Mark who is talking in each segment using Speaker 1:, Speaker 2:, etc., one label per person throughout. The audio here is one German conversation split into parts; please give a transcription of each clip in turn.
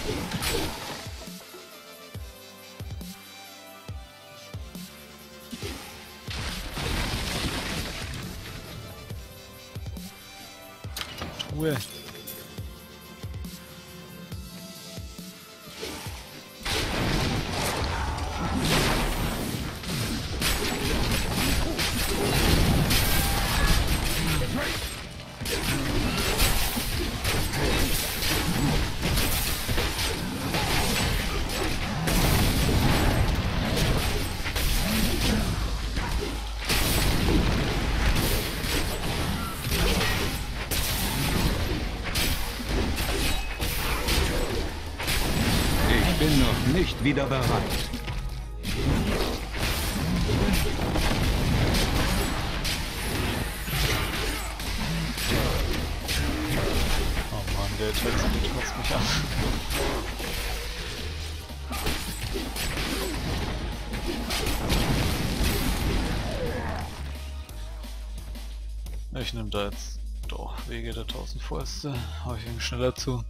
Speaker 1: Ruhe.
Speaker 2: Ich bin noch nicht wieder bereit.
Speaker 1: Oh Mann, der Text kotzt mich an. Ich nehme da jetzt doch Wege der 1000 Fäuste, habe ich irgendwie schneller zu.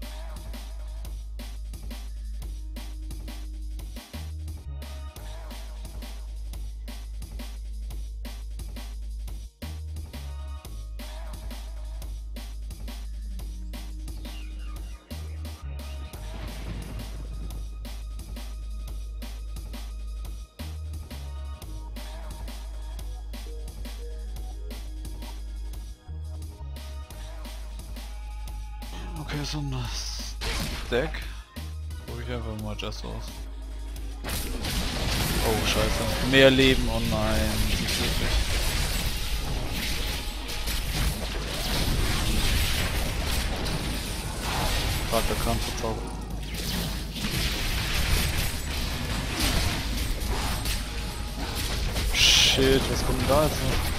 Speaker 1: Okay, so ein Stack. Probiere ich einfach mal das aus. Oh scheiße. Mehr Leben, oh nein. Nicht wirklich. Gerade der Kampf verzaubert. Shit, was kommt denn da jetzt noch?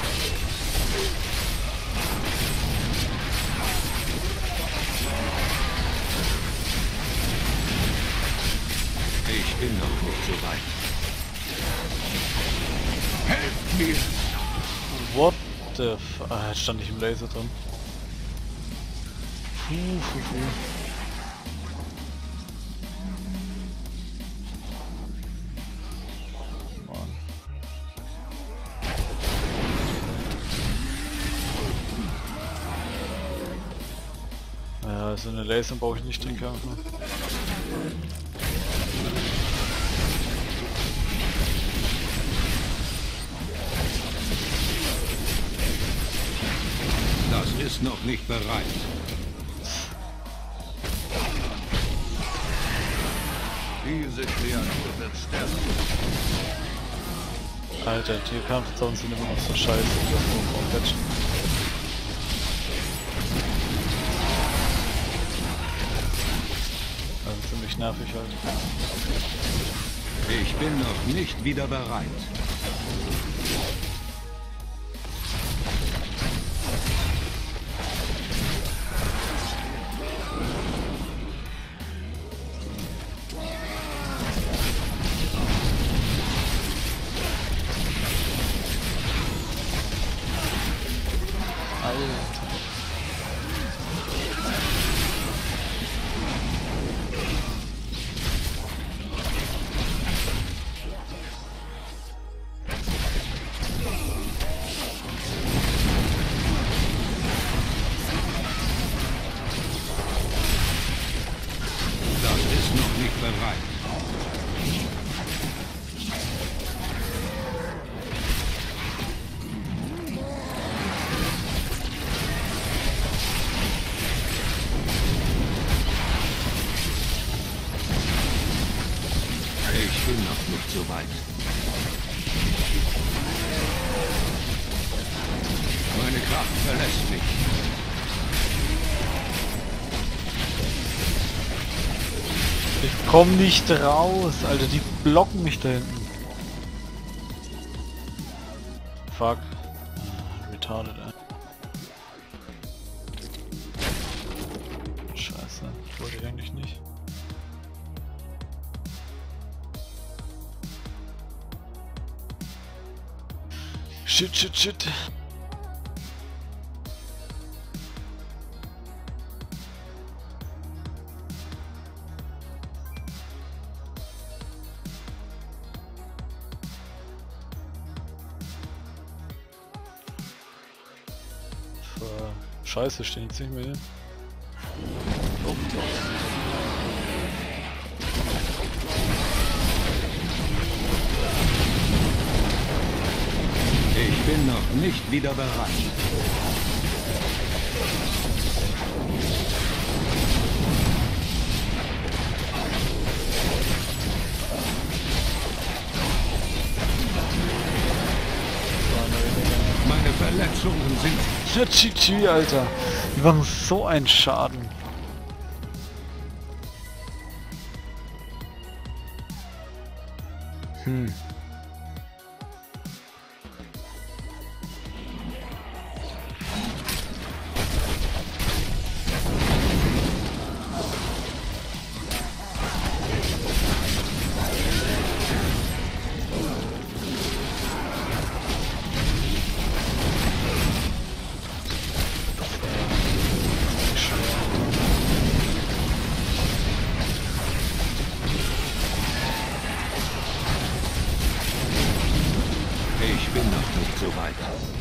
Speaker 2: Ich bin noch nicht so weit. Helft mir!
Speaker 1: What the f... Ah, jetzt stand ich im Laser drin. Puh. Mann. Ja, also eine Laser brauche ich nicht drin kämpfen.
Speaker 2: Das ist noch nicht bereit. Diese Kreatur wird sterben.
Speaker 1: Alter, die Kampfzonen sind immer noch so scheiße, das muss auch patchen. Also ziemlich nervig halt.
Speaker 2: Ich bin noch nicht wieder bereit. Ich bin noch nicht so weit. Meine Kraft verlässt mich.
Speaker 1: Ich komm nicht raus, Alter, die blocken mich da hinten. Fuck. Retarded, ey. Scheiße, wollte ich eigentlich nicht. Shit. Scheiße, stehen jetzt nicht mehr hier. Oh,
Speaker 2: Ich bin noch nicht wieder bereit. Meine Verletzungen sind...
Speaker 1: ja, GG, Alter. Die machen so einen Schaden. Hm.
Speaker 2: Ich bin noch nicht so weit.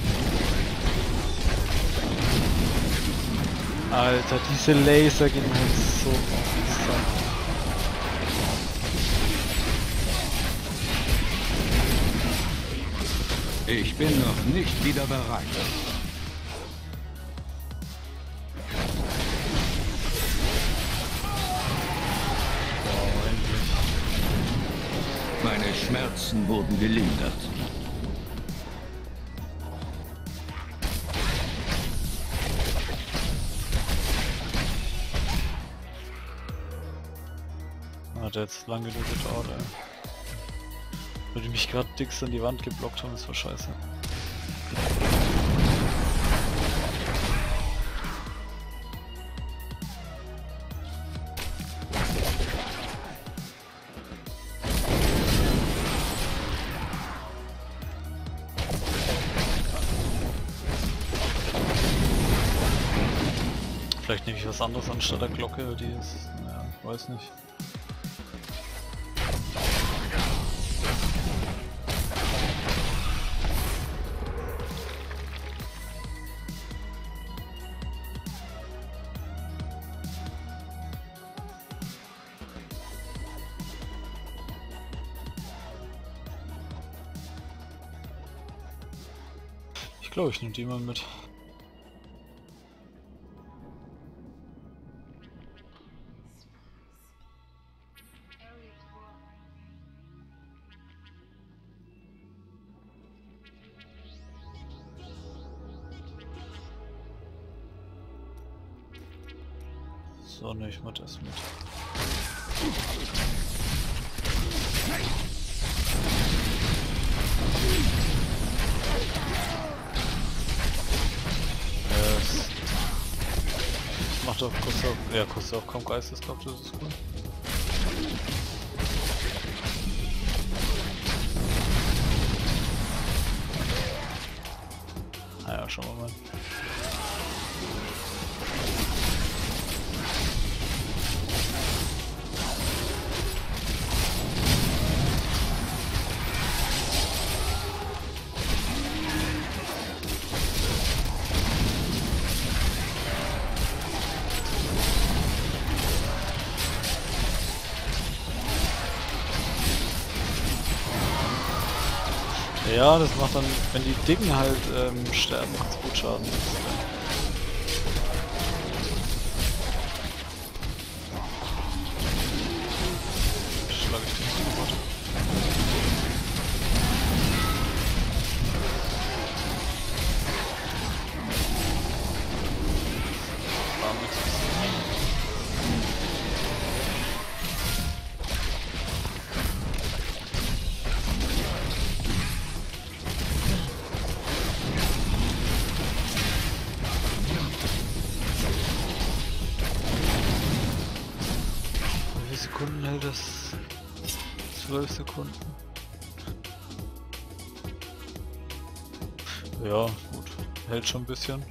Speaker 1: Alter, diese Laser gehen halt so auf die Sache.
Speaker 2: Ich bin noch nicht wieder bereit.
Speaker 1: Wow, endlich.
Speaker 2: Meine Schmerzen wurden gelindert.
Speaker 1: Hat jetzt lange genug gedauert, ey. Weil die mich gerade dickst an die Wand geblockt haben, das war scheiße. Vielleicht nehme ich was anderes anstatt der Glocke, die ist, naja, weiß nicht. Ich glaube, ich nehme die mal mit. So, ne, ich mach das mit. Macht auch kurz auf, ja, kurz auf kaum Geisteskraft, das ist cool. Naja, schauen wir mal. Ja, das macht dann, wenn die Dicken halt sterben, macht's gut Schaden. Schlag ich den sofort. War nichts. Wie viele Sekunden hält das? 12 Sekunden. Ja, gut. Hält schon ein bisschen.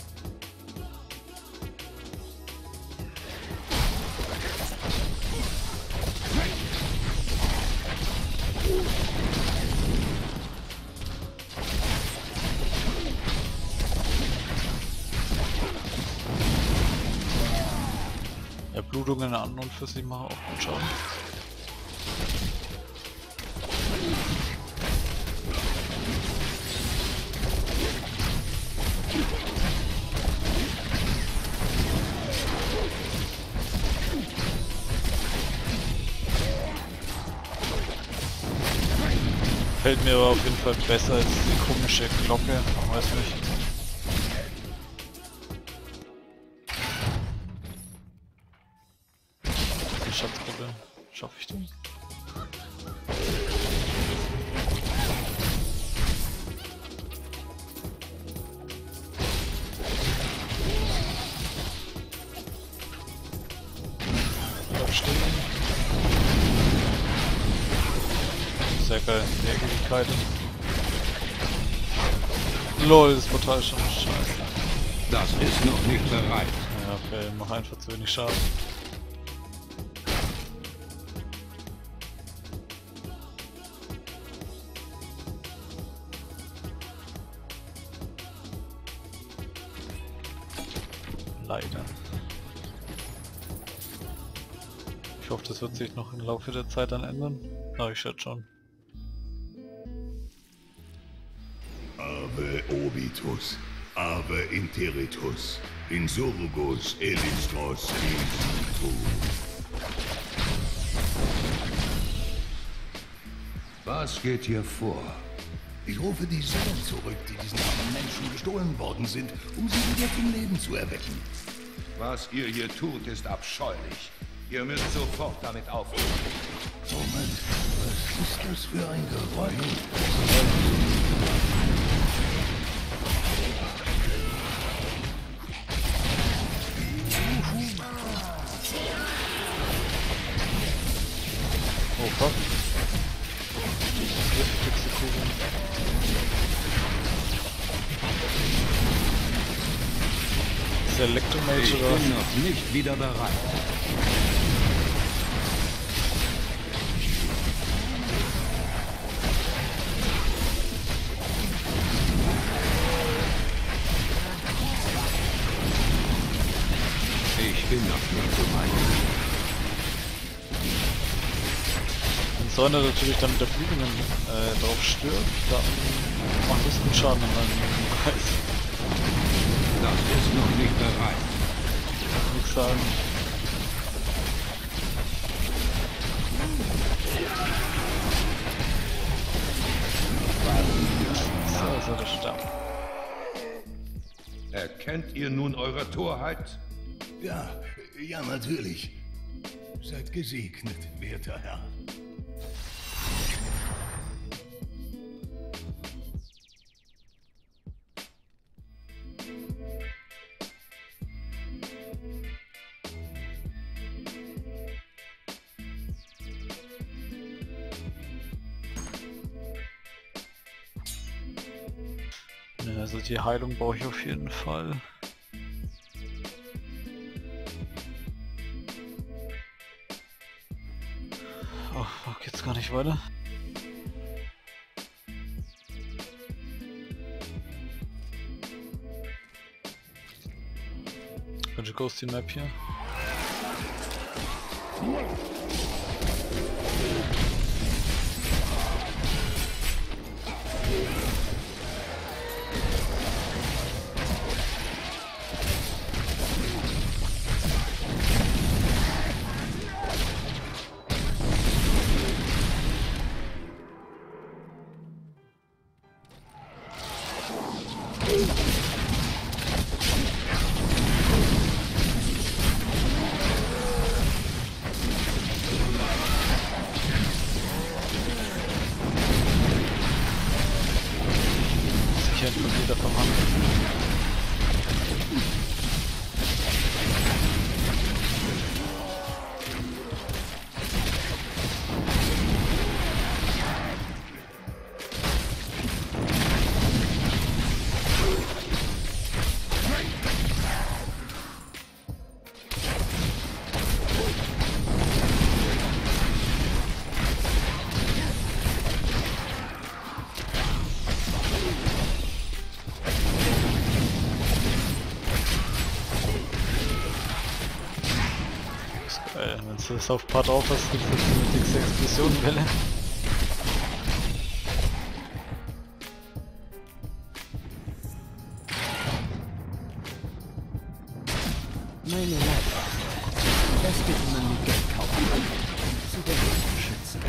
Speaker 1: Blutungen an und für sie machen auch gut Schaden. Fällt mir aber auf jeden Fall besser als die komische Glocke, weiß nicht. Die Schatzgruppe, schaffe ich den? Bleib stehen. Sehr geil, Ewigkeiten. LOL, das Portal ist schon scheiße.
Speaker 2: Das ist noch nicht bereit.
Speaker 1: Ja, okay, mach einfach zu wenig Schaden. Leider. Ich hoffe, das wird sich noch im Laufe der Zeit dann ändern. Aber ich schätze schon.
Speaker 3: Ave obitus, ave interitus, insurgus elistros insitu.
Speaker 2: Was geht hier vor?
Speaker 3: Ich rufe die Seelen zurück, die diesen armen Menschen gestohlen worden sind, um sie wieder zum Leben zu erwecken.
Speaker 2: Was ihr hier tut, ist abscheulich. Ihr müsst sofort damit aufhören.
Speaker 3: Moment, was ist das für ein Geräusch?
Speaker 1: Oh fuck. Giftigste Kugel. Ist der Elektromage
Speaker 2: Ich
Speaker 1: oder?
Speaker 2: bin noch nicht wieder bereit. Ich bin noch nicht so weit.
Speaker 1: Wenn Säuner natürlich dann mit der Flügeln drauf stirbt, dann macht das gut Schaden an einem Kreis.
Speaker 2: Das ist noch nicht bereit.
Speaker 1: Kann ich nichts sagen. So, der Stab.
Speaker 2: Erkennt ihr nun eure Torheit?
Speaker 3: Ja, ja, natürlich. Seid gesegnet, werter Herr.
Speaker 1: Ja, also die Heilung brauche ich auf jeden Fall. Oh, fuck, jetzt gar nicht weiter. Welche Ghosty Map hier? Sicher von jeder Verwandlung. Wenn du das auf Paar drauf hast, gibt es eine dickste Explosionenwelle.
Speaker 4: Meine Leibwache. Das wird man mit Geld kaufen. Zu der Schützen.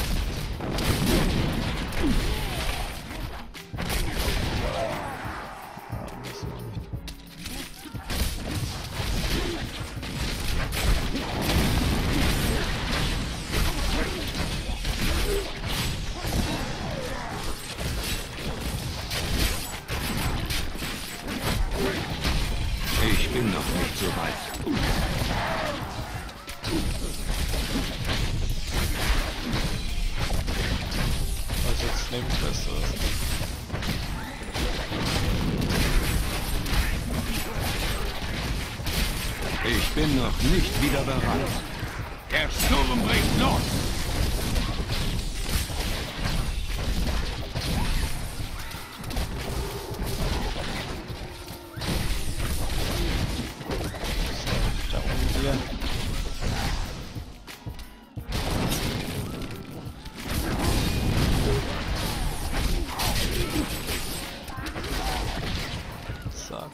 Speaker 2: Ich bin noch nicht so weit.
Speaker 1: Also jetzt nehme ich fest, oder?
Speaker 2: Ich bin noch nicht wieder bereit. Der Sturm bricht los!
Speaker 1: Da oben hier. Zack.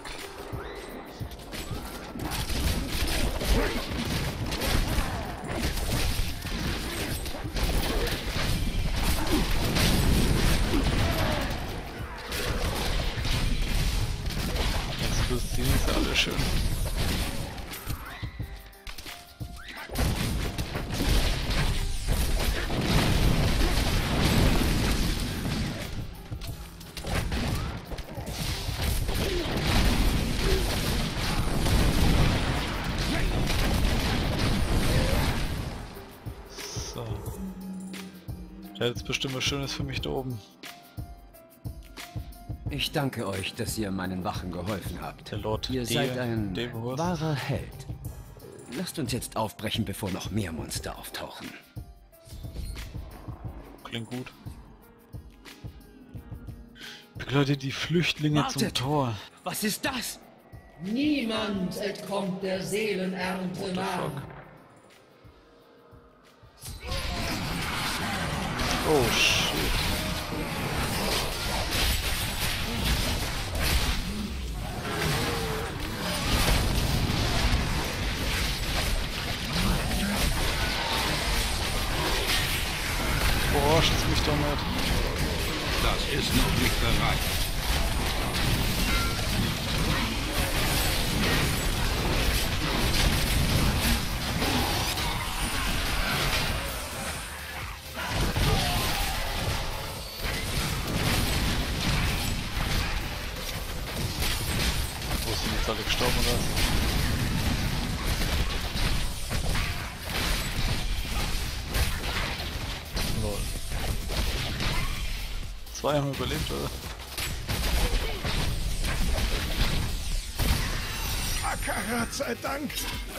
Speaker 1: Explosiven ist ja alles schön. So. Der hat jetzt bestimmt was Schönes für mich da oben.
Speaker 4: Ich danke euch, dass ihr meinen Wachen geholfen habt.
Speaker 1: Der Lord
Speaker 4: Ihr seid ein
Speaker 1: Devos.
Speaker 4: wahrer Held. Lasst uns jetzt aufbrechen, bevor noch mehr Monster auftauchen.
Speaker 1: Klingt gut. Begleitet die Flüchtlinge zum
Speaker 4: Wartet!
Speaker 1: Tor.
Speaker 4: Was ist das?
Speaker 5: Niemand entkommt der Seelenernte nah.
Speaker 1: Oh shit. Verarscht mich doch nicht.
Speaker 2: Das ist noch nicht bereit.
Speaker 1: Wo sind jetzt alle gestorben oder was? Lol. 2 haben überlebt, oder?
Speaker 3: Akara, sei Dank.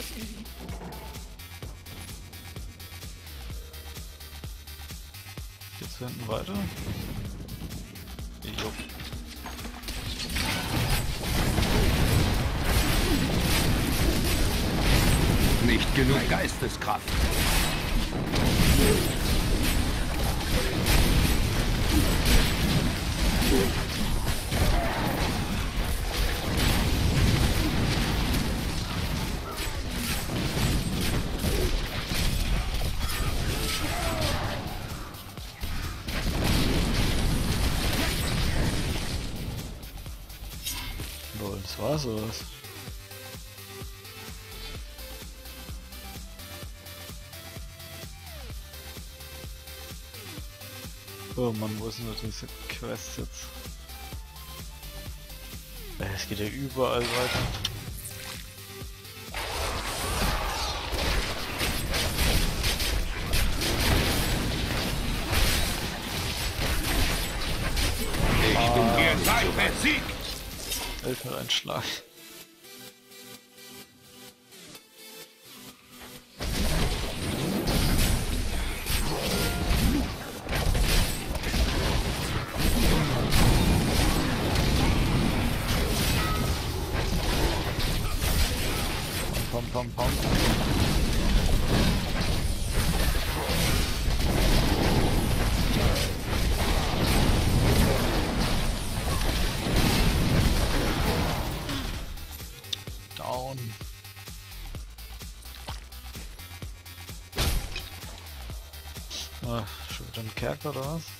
Speaker 1: Geht's hier hinten weiter? Jo.
Speaker 2: Nicht genug Geisteskraft.
Speaker 1: Lol, das war's oder was? Oh Mann, wo ist denn diese Quest jetzt? Es geht ja überall weiter.
Speaker 2: Ich bin hier seid besiegt.
Speaker 1: Weltmeereinschlag. Pam, pam, pam. Ah, schon wieder ein Kerker oder was?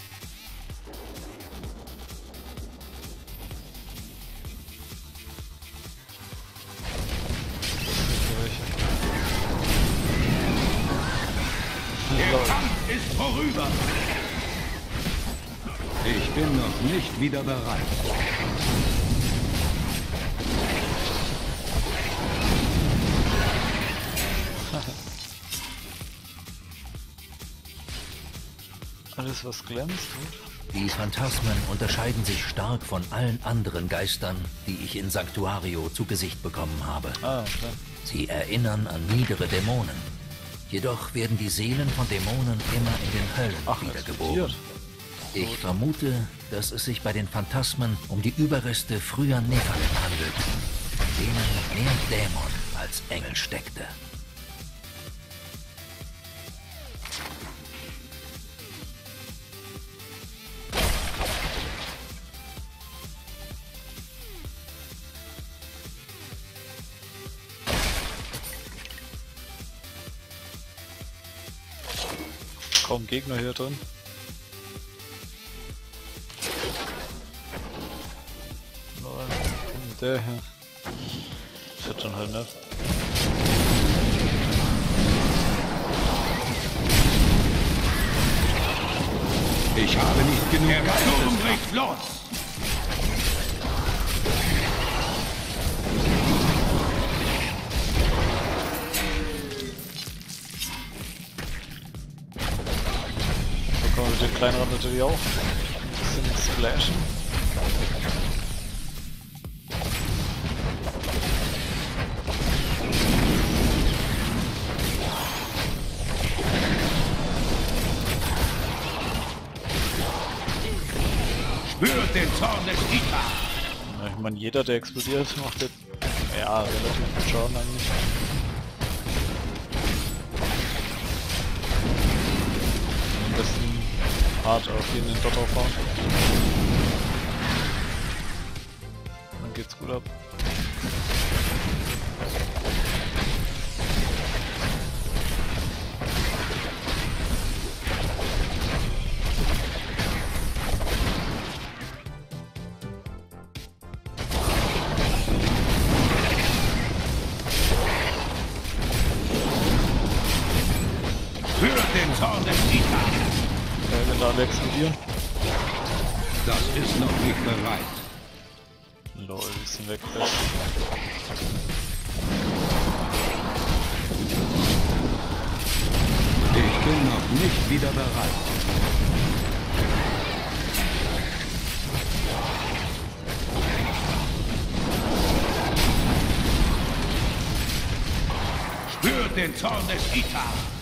Speaker 2: Der Kampf ist vorüber.
Speaker 6: Ich bin noch nicht wieder bereit.
Speaker 1: Alles was glänzt, gut.
Speaker 7: Die Phantasmen unterscheiden sich stark von allen anderen Geistern, die ich in Sanctuario zu Gesicht bekommen habe.
Speaker 1: Ah, okay.
Speaker 7: Sie erinnern an niedere Dämonen. Jedoch werden die Seelen von Dämonen immer in den Höllen wiedergeboren.
Speaker 1: explodiert.
Speaker 7: Ich vermute, dass es sich bei den Phantasmen um die Überreste früher Nephilim handelt, in denen mehr Dämon als Engel steckte.
Speaker 1: Kaum Gegner hier drin. Lol. Und der hier. Shit schon halt nicht.
Speaker 6: Ich habe nicht genug
Speaker 2: Der
Speaker 6: Geist.
Speaker 2: Sturm bricht los.
Speaker 1: So kann man mit dem Kleinrad natürlich auch ein bisschen splashen.
Speaker 2: Spürt den Zorn des Ita.
Speaker 1: Ja, ich meine, jeder, der explodiert, macht jetzt ja relativ viel Schaden eigentlich. Am besten hart auf jeden dort aufbauen. Dann geht's gut ab.
Speaker 2: Spürt den Zorn des Ita.
Speaker 1: Wenn da alle explodieren.
Speaker 6: Das ist noch nicht bereit.
Speaker 1: Lol, die sind weg.
Speaker 6: Ich bin noch nicht wieder bereit.
Speaker 2: Spürt den Zorn des Ita.